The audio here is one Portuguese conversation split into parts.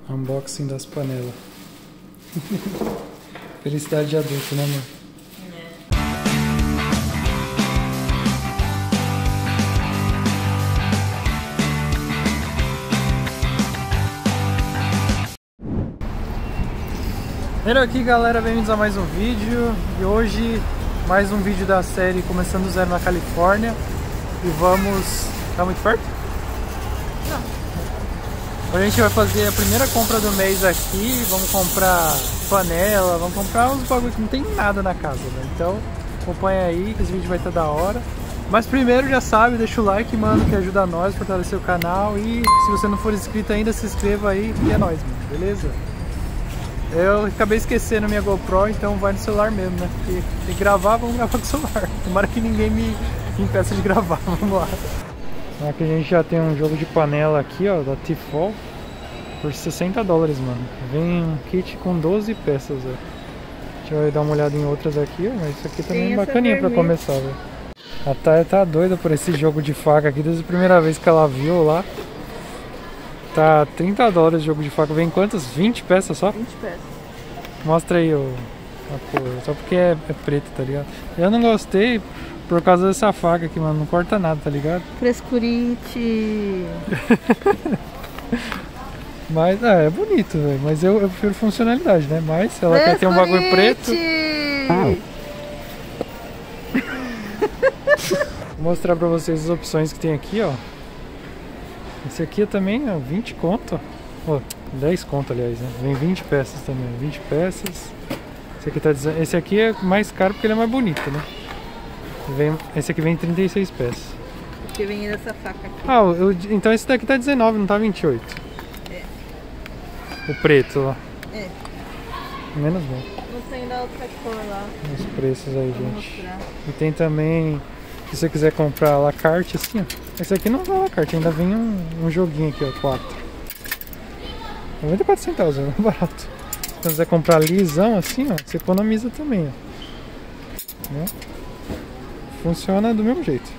Unboxing das panelas. Felicidade de adulto, né, mano? Hello aqui, galera, bem-vindos a mais um vídeo. E hoje mais um vídeo da série Começando do Zero na Califórnia. E vamos... Tá muito perto? Não. Hoje a gente vai fazer a primeira compra do mês aqui. Vamos comprar panela, vamos comprar uns bagulho que não tem nada na casa, né? Então acompanha aí que esse vídeo vai estar da hora. Mas primeiro, já sabe, deixa o like, mano, que ajuda nós a fortalecer o canal. E se você não for inscrito ainda, se inscreva aí, que é nóis, mano, beleza? Eu acabei esquecendo minha GoPro, então vai no celular mesmo, né? Porque tem que gravar, vamos gravar com o celular. Tomara que ninguém me impeça de gravar, vamos lá. Aqui a gente já tem um jogo de panela aqui, ó, da Tefal, por $60, mano. Vem um kit com 12 peças, ó. A gente vai dar uma olhada em outras aqui, ó, mas isso aqui também é bacaninha pra começar, velho. A Taya tá doida por esse jogo de faca aqui, desde a primeira vez que ela viu lá. Tá $30 o jogo de faca. Vem quantas? 20 peças só? 20 peças. Mostra aí a cor. Só porque é preto, tá ligado? Eu não gostei por causa dessa faca aqui, mano. Não corta nada, tá ligado? Frescurite. Mas é bonito, velho. Mas eu prefiro funcionalidade, né? Mas se ela quer ter um bagulho preto. Vou mostrar pra vocês as opções que tem aqui, ó. Esse aqui também é 20 conto, ó, 10 conto aliás, né? Vem 20 peças também, 20 peças. Esse aqui é mais caro porque ele é mais bonito, né? Esse aqui vem 36 peças. Que vem dessa faca aqui. Ah, então esse daqui tá 19, não tá 28. É. O preto lá. É. Menos bom. Você ainda dá outra cor lá. Os preços aí, vou gente. mostrar. E tem também, se você quiser comprar la carte assim, ó. Esse aqui não é la carte, ainda vem um joguinho aqui, ó, 4. 94 centavos, é muito barato. Se você quiser comprar lisão assim, ó, você economiza também, ó. Né? Funciona do mesmo jeito.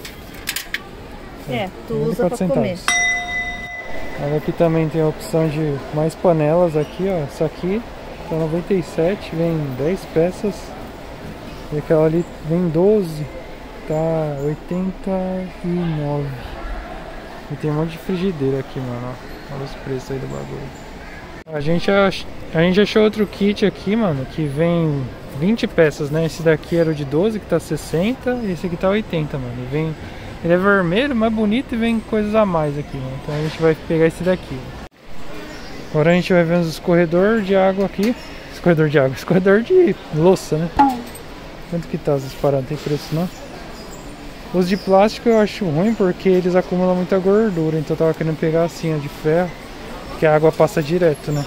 Tu usa pra comer. Olha, aqui também tem a opção de mais panelas aqui, ó. Essa aqui tá 97, vem 10 peças. E aquela ali vem 12. Tá 89. E tem um monte de frigideira aqui, mano, ó. Olha os preços aí do bagulho. A gente achou outro kit aqui, mano, que vem 20 peças, né? Esse daqui era o de 12, que tá 60. E esse aqui tá 80, mano. Ele é vermelho, mais bonito, e vem coisas a mais aqui, mano. Então a gente vai pegar esse daqui. Agora a gente vai ver os escorredor de água aqui. Escorredor de louça, né? Quanto que tá essas paradas? Não tem preço não? Os de plástico eu acho ruim porque eles acumulam muita gordura, então eu tava querendo pegar assim, ó, de ferro, que a água passa direto, né?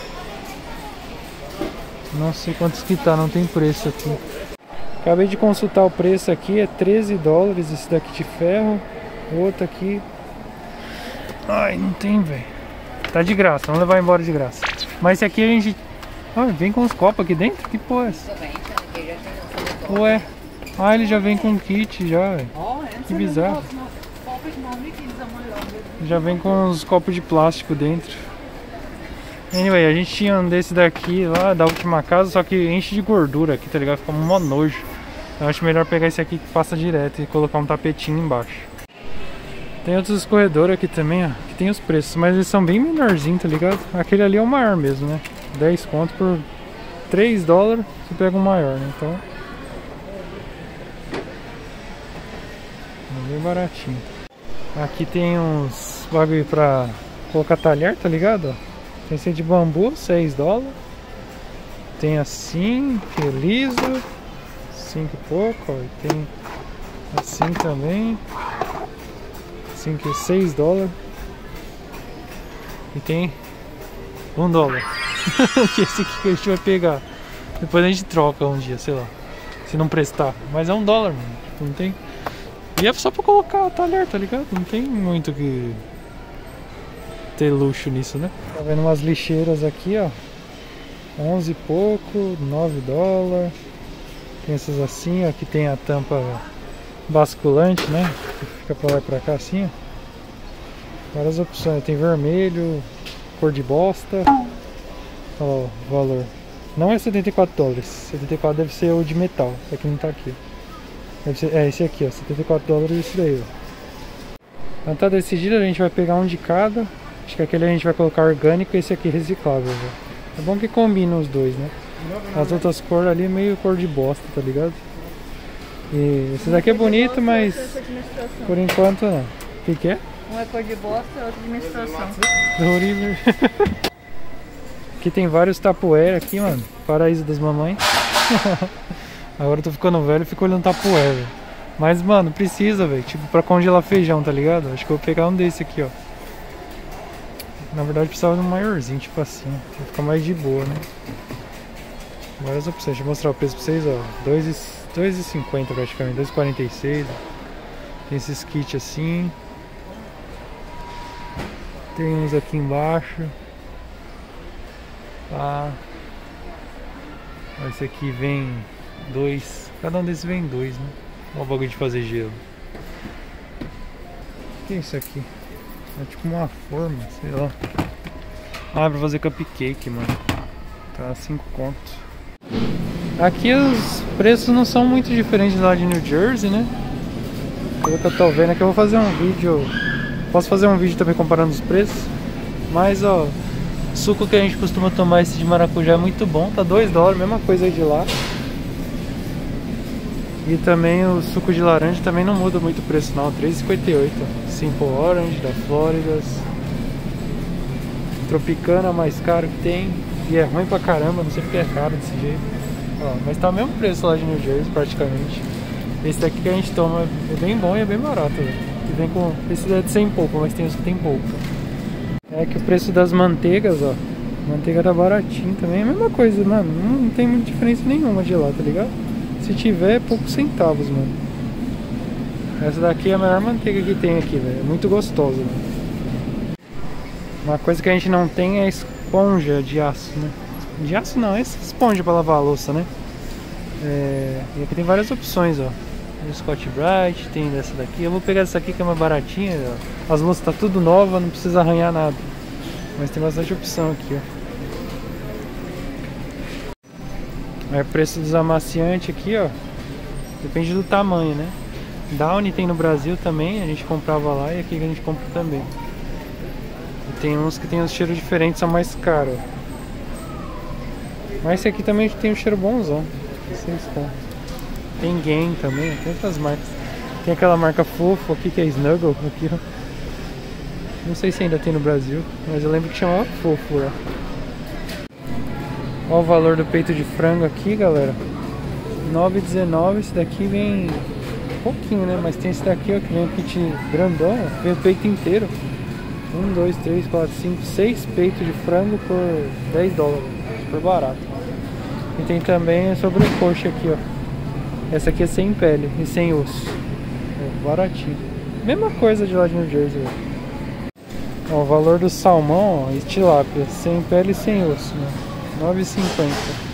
Não sei quantos que tá, não tem preço aqui. Acabei de consultar o preço aqui, é $13 esse daqui de ferro. O outro aqui... Ai, não tem, velho. Tá de graça, vamos levar embora de graça. Mas esse aqui a gente... Ah, vem com os copos aqui dentro? Que porra é essa? Ué... Ah, ele já vem com um kit já, velho. Que bizarro. Já vem com os copos de plástico dentro. Anyway, a gente tinha um desse daqui lá da última casa, só que enche de gordura aqui, tá ligado? Fica um mó nojo. Eu acho melhor pegar esse aqui que passa direto e colocar um tapetinho embaixo. Tem outros escorredores aqui também, ó, que tem os preços, mas eles são bem menorzinhos, tá ligado? Aquele ali é o maior mesmo, né? 10 conto por $3, você pega o maior, né? Então... bem baratinho. Aqui tem uns bagulho pra colocar talher, tá ligado? Tem esse de bambu, $6. Tem assim, que é liso, 5 e pouco, ó. E tem assim também, assim que é $6. E tem $1. Que esse aqui que a gente vai pegar. Depois a gente troca um dia, sei lá, se não prestar. Mas é $1, mano. Não tem... E é só pra colocar talher, tá ligado? Não tem muito que ter luxo nisso, né? Tá vendo umas lixeiras aqui, ó. 11 e pouco, $9. Tem essas assim, ó. Aqui tem a tampa basculante, né? Que fica pra lá e pra cá assim, ó. Várias opções. Tem vermelho, cor de bosta. Olha lá o valor. Não é 74 dólares. 74 deve ser o de metal. Esse aqui não tá aqui. Deve ser, esse aqui, ó. 74 dólares esse daí, ó. Então tá decidido, a gente vai pegar um de cada. Acho que aquele a gente vai colocar orgânico e esse aqui reciclável, velho. É bom que combina os dois, né? As outras cores ali é meio cor de bosta, tá ligado? E esse daqui é bonito, mas por enquanto não. O que é? Um é cor de bosta e outro de menstruação. Horrível. Aqui tem vários tapuera aqui, mano. Paraíso das mamães. Agora eu tô ficando velho e fico olhando tapuera, velho. Mas, mano, precisa, velho. Tipo, pra congelar feijão, tá ligado? Acho que eu vou pegar um desse aqui, ó. Na verdade, precisava de um maiorzinho, tipo assim. Pra ficar mais de boa, né? Várias opções. Deixa eu mostrar o preço pra vocês, ó. 2,50 praticamente. 2,46. Tem esses kits assim. Tem uns aqui embaixo. Tá. Esse aqui vem 2. Cada um desses vem 2, né? Olha o bagulho de fazer gelo. O que é isso aqui? É tipo uma forma, sei lá. Ah, é pra fazer cupcake, mano. Tá 5 contos. Aqui os preços não são muito diferentes lá de New Jersey, né? Pelo que eu tô vendo aqui, eu vou fazer um vídeo. Posso fazer um vídeo também comparando os preços. Mas, ó, o suco que a gente costuma tomar, esse de maracujá, é muito bom. Tá 2 dólares, mesma coisa aí de lá. E também o suco de laranja também não muda muito o preço não, 3,58. Simple Orange da Florida. Tropicana mais caro que tem. E é ruim pra caramba, não sei porque é caro desse jeito. Ó, mas tá o mesmo preço lá de New Jersey praticamente. Esse daqui que a gente toma é bem bom e é bem barato, velho. E vem com. Esse é de 100 pouco, mas tem os que tem pouco. É que o preço das manteigas, ó. Manteiga tá baratinho também, é a mesma coisa, mano. Não tem muita diferença nenhuma de lá, tá ligado? Se tiver, é poucos centavos, mano. Essa daqui é a melhor manteiga que tem aqui, velho. É muito gostosa, velho. Uma coisa que a gente não tem é esponja de aço, né? De aço não, é essa esponja pra lavar a louça, né? E aqui tem várias opções, ó. Tem o Scott Brite, tem dessa daqui. Eu vou pegar essa aqui que é mais baratinha, ó. As louças tá tudo nova, não precisa arranhar nada. Mas tem bastante opção aqui, ó. É o preço dos amaciantes aqui, ó. Depende do tamanho, né? Downy tem no Brasil também, a gente comprava lá e aqui a gente compra também. E tem uns que tem um cheiro diferente, são mais caros. Mas esse aqui também tem um cheiro bonzão. 6 contos. Tem Gain também, tem outras marcas. Tem aquela marca fofo aqui que é Snuggle aqui, ó. Não sei se ainda tem no Brasil, mas eu lembro que chamava Fofo lá. Olha o valor do peito de frango aqui, galera. R$9,19. Esse daqui vem pouquinho, né? Mas tem esse daqui, ó, que vem um kit grandão, ó. Vem o peito inteiro. 1, 2, 3, 4, 5, 6 peitos de frango por 10 dólares. Super barato. E tem também a sobrecoxa aqui, ó. Essa aqui é sem pele e sem osso. É baratinho. Mesma coisa de lá de New Jersey, ó. Ó, o valor do salmão, ó, e tilápia, sem pele e sem osso, né? R$9,50.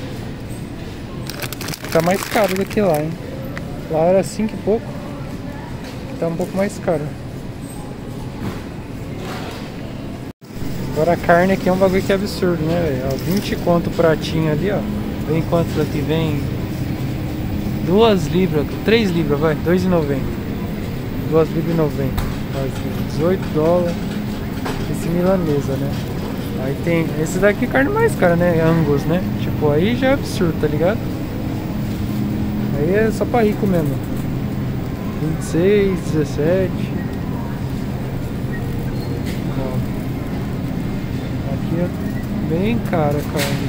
Tá mais caro do que lá, hein? Lá era 5 e pouco. Aqui tá um pouco mais caro. Agora a carne aqui é um bagulho que é absurdo, né, velho? 20 conto o pratinho ali, ó. Vem quantos aqui? Vem 2 libras, 3 libras, vai, 2,90. 2 libras e 90. 18 dólares. Esse milanesa, né? Aí tem esse daqui, carne mais cara, né? Angus, né? Tipo, aí já é absurdo, tá ligado? Aí é só pra rico mesmo. 26, 17. Ó. Aqui é bem cara a carne.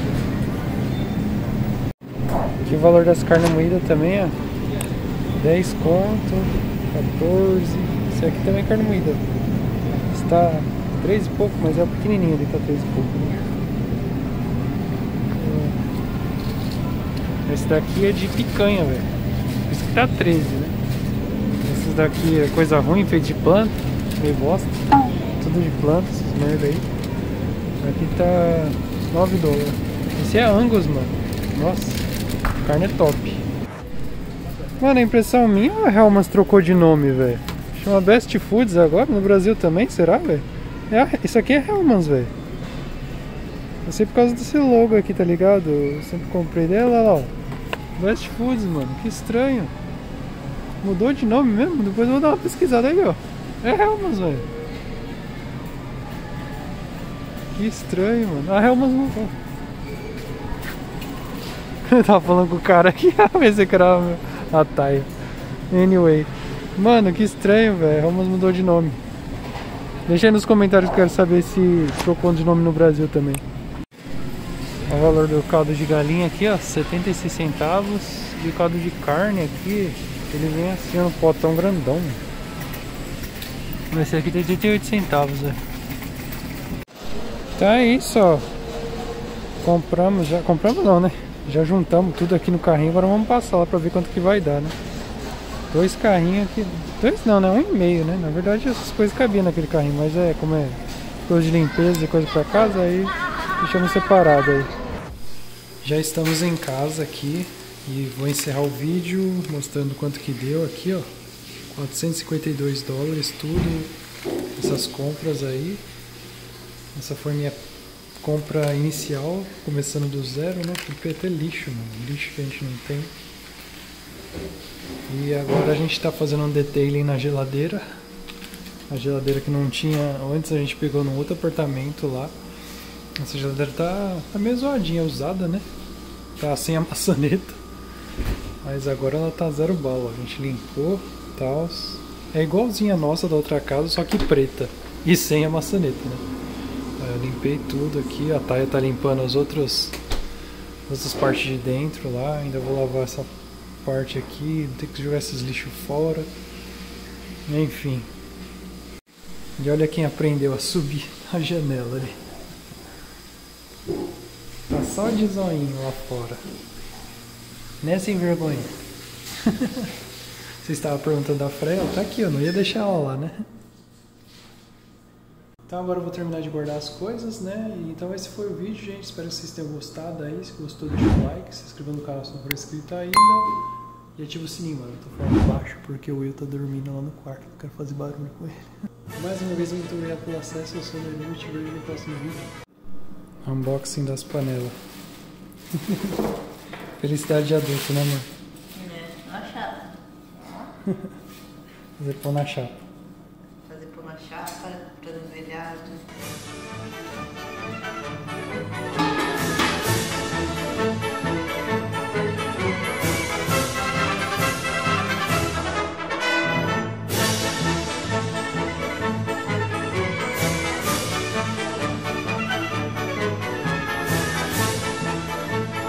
Aqui o valor das carnes moídas também, ó. 10 conto, 14. Esse aqui também é carne moída. Está 3 e pouco, mas é o pequenininho ali, tá 3 e pouco, né? Esse daqui é de picanha, velho. Por isso que tá 13, né? Esses daqui é coisa ruim, feito de planta, meio bosta. Tudo de planta, essas merda aí. Aqui tá 9 dólares. Esse é Angus, mano. Nossa, a carne é top. Mano, a impressão minha ou a Hellmann's trocou de nome, velho? Chama Best Foods agora, no Brasil também, será, velho? Isso aqui é Hellmann's, velho. Eu sei por causa desse logo aqui, tá ligado? Eu sempre comprei dela, lá, ó. West Foods, mano, que estranho. Mudou de nome mesmo? Depois eu vou dar uma pesquisada aí, ó. É Hellmann's, velho. Que estranho, mano. A Hellmann's mudou. Eu tava falando com o cara aqui, pensei que era a Thay. Anyway. Mano, que estranho, velho. A Hellmann's mudou de nome. Deixa aí nos comentários que eu quero saber se trocou de nome no Brasil também. O valor do caldo de galinha aqui, ó, 76 centavos. E o caldo de carne aqui, ele vem assim, no potão grandão. Esse aqui tem 38 centavos, velho. Tá isso, ó. Compramos já. Compramos não, né? Já juntamos tudo aqui no carrinho. Agora vamos passar lá pra ver quanto que vai dar, né? 2 carrinhos aqui. 2 não, né? 1,5, né? Na verdade essas coisas cabiam naquele carrinho. Mas é como é coisa de limpeza e coisa pra casa, aí deixamos separado aí. Já estamos em casa aqui. E vou encerrar o vídeo mostrando quanto que deu aqui, ó. 452 dólares, tudo. Essas compras aí. Essa foi minha compra inicial, começando do zero, né? Porque até lixo, mano. Lixo que a gente não tem. E agora a gente tá fazendo um detailing na geladeira. A geladeira que não tinha... Antes a gente pegou num outro apartamento lá. Essa geladeira tá meio zoadinha, usada, né? Tá sem a maçaneta. Mas agora ela tá zero bala. A gente limpou e tal. É igualzinha a nossa da outra casa, só que preta. E sem a maçaneta, né? Eu limpei tudo aqui. A Thay tá limpando as outras partes de dentro lá. Ainda vou lavar essa parte aqui. Tem que jogar esses lixos fora. Enfim. E olha quem aprendeu a subir a janela ali. Tá só de zoinho lá fora. Né, sem vergonha? Você estava perguntando da Freya? Tá aqui, eu não ia deixar ela lá, né? Então agora eu vou terminar de guardar as coisas, né? E então esse foi o vídeo, gente. Espero que vocês tenham gostado aí. Se gostou, deixa o like, se inscreva no canal se não for inscrito ainda. E ativa o sininho, mano. Eu tô falando baixo porque o Will tá dormindo lá no quarto. Não quero fazer barulho com ele. Mais uma vez, muito obrigado pelo acesso. Eu sou o Danilo e te vejo no próximo vídeo. Unboxing das panelas. Felicidade de adulto, né, mano? É, na chapa. Fazer pão na chapa.